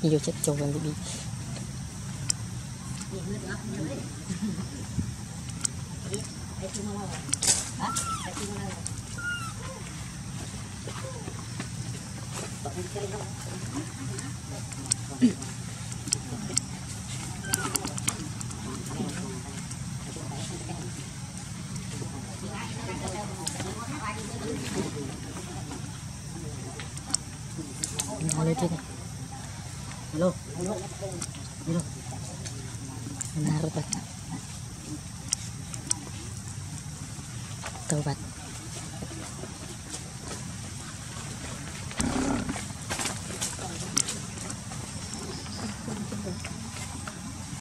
Nhiều chất trâu vàng bibi. Halo din. Halo. Halo. Benar, Bat. Taubat.